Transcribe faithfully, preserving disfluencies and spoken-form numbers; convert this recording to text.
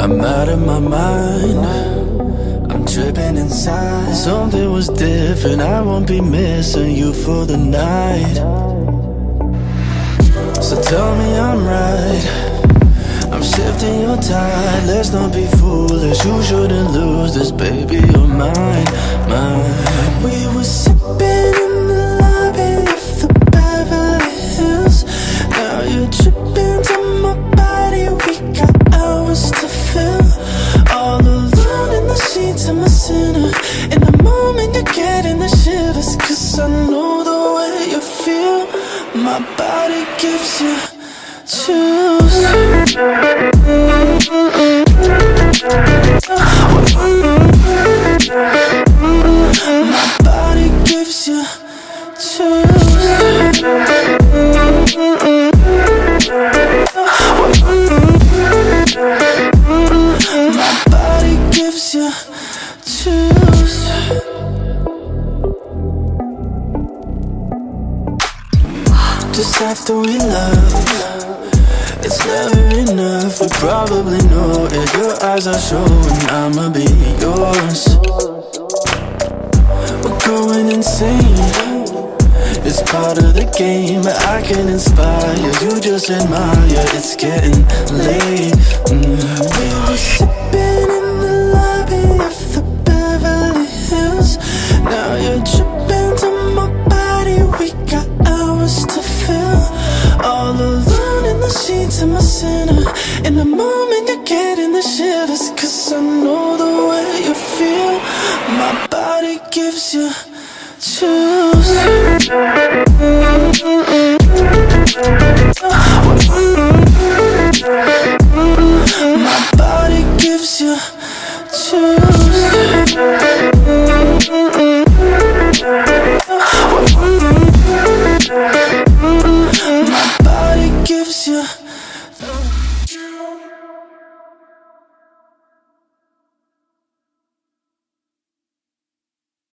I'm out of my mind, I'm tripping inside. Something was different, I won't be missing you for the night. So tell me I'm right, I'm shifting your tide. Let's not be foolish, you shouldn't lose this, baby, you're mine, mine. We were sipping in the lobby of the Beverly Hills. Now you're tripping to my body, we got hours to fill. All alone in the sheets, I'm a sinner. In the moment you're getting the shivers, cause I know the way you feel. My body gives you chills. My body gives you chills. My body gives you chills. Just after we love, it's never enough, we probably know it. Your eyes are showing I'ma be yours. We're going insane, it's part of the game. I can inspire, you just admire. It's getting late. mm. We were sipping in the lobby of the Beverly Hills. Now you're tripping to my body, we got hours to fill. All alone in the sheets, I'm a sinner. In the moment you're getting the shivers, cause I know the way you feel. My body gives you